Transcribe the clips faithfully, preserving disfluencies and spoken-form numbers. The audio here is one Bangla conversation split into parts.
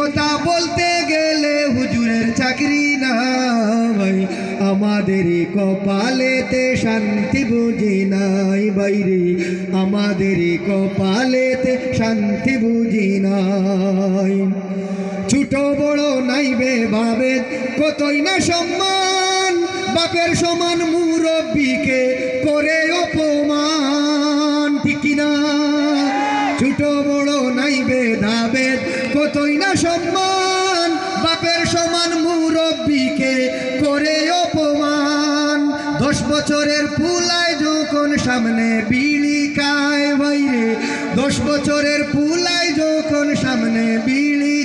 কথা বলতে গেলে হুজুরের চাকরি নাই, আমাদের কপালেতে শান্তি বুঝি নাই বাইরে, আমাদের কপালেতে শান্তি বুঝি নাই। ছোট বড় নাইবে ভাবে কতই না সম্মান, বাপের সমান মুরব্বীকে করে অপমান, ঠিক কিনা? ছোট বড় নাইবে ধাবে কতই না সম্মান, বাপের সমান মুরব্বীকে করে অপমান। দশ বছরের পুলায় যখন সামনে বিড়ি খায় বাইরে, দশ বছরের পুলায় যখন সামনে বিড়ি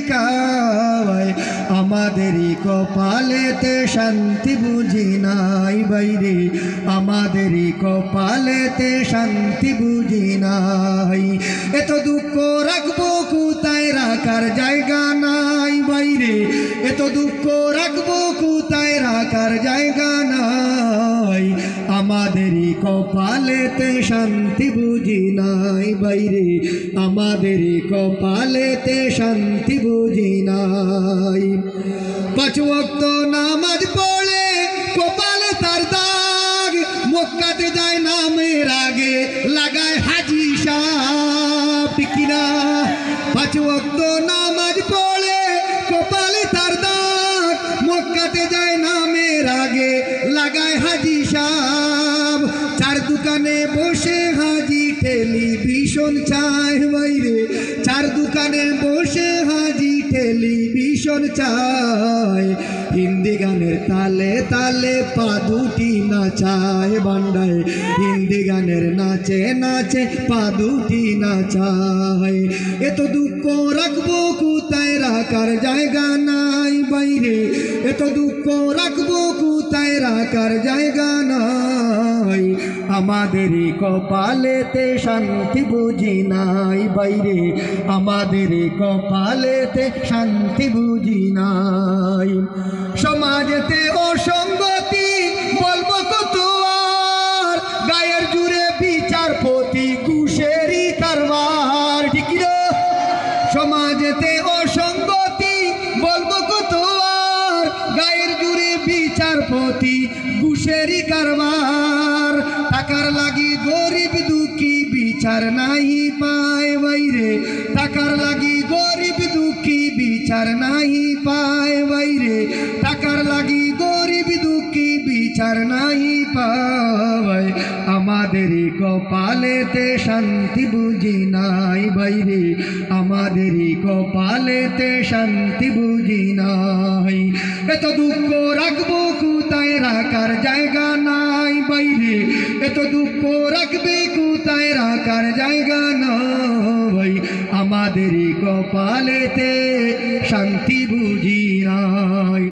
খায়, আমাদেরই কপালেতে শান্তি বুঝি নাই বাইরে, আমাদেরই কপালেতে শান্তি বুঝি নাই। এত দুঃখ রাখবো কোথায়, রাখার জায়গা নাই বাইরে, এত দুঃখ রাখবো কোথায়, রাখার জায়গা নাই। আমাদেরই কপালেতে শান্তি বুঝি নাই বাইরে, আমাদেরই কপালেতে শান্তি বুঝি নাই। পাঁচ ওয়াক্ত নামাজ পড়ে কপালে তার দাগ, মক্কাতে যায় নামের আগে লাগায় হাজি সাহেব, ঠিক কিনা? পাঁচ ওয়াক্ত নামাজ পড়ে কপালে তার দাগ, মক্কাতে যায় নামের আগে লাগায় হাজি সাহেব। চার দোকানে বসে হাজি টেলিভিশন চায় বাইরে, চার দোকানে বসে হাজি টেলিভিশন চায়। হিন্দি গানের তালে তালে পা দুটি নাচায় বান্ডায়, হিন্দি গানের নাচে নাচে পা দুটি নাচায়। এত দুঃখ রাখবো কোথায়, রাখার জায়গা নাই বাইরে, এত দুঃখ রাখবো কোথায়, রাখার জায়গা নাই। আমাদেরই কপালেতে শান্তি বুঝি নাই বাইরে, আমাদেরই কপালেতে শান্তি বুঝি নাই। সমাজেতে অসঙ্গতি বলবো কত আর, গায়ের জুড়ে বিচারপতি ঘুষেরই কারবার, ঠিক না? সমাজেতে অসঙ্গতি বলবো কত আর, গায়ের জুড়ে বিচারপতি ঘুষেরই কারবার। টাকার লাগি গরিব দুঃখী বিচার নাই পায় বাইরে, টাকার লাগি গরিব দুঃখী বিচার নাই পায় বাইরে, টাকার লাগি গরিব দুঃখী বিচার নাই পায়। আমাদেরই কপালেতে শান্তি বুঝি নাই বাইরে, আমাদেরই কপালেতে শান্তি বুঝি নাই। এত দুঃখ রাখবো কোথায়, রাখার জায়গা নাই বাইরে, এত দুঃখ রাখবে কোথায়, রাখার জায়গা নাই। আমাদেরই কপালেতে শান্তি বুঝি নাই।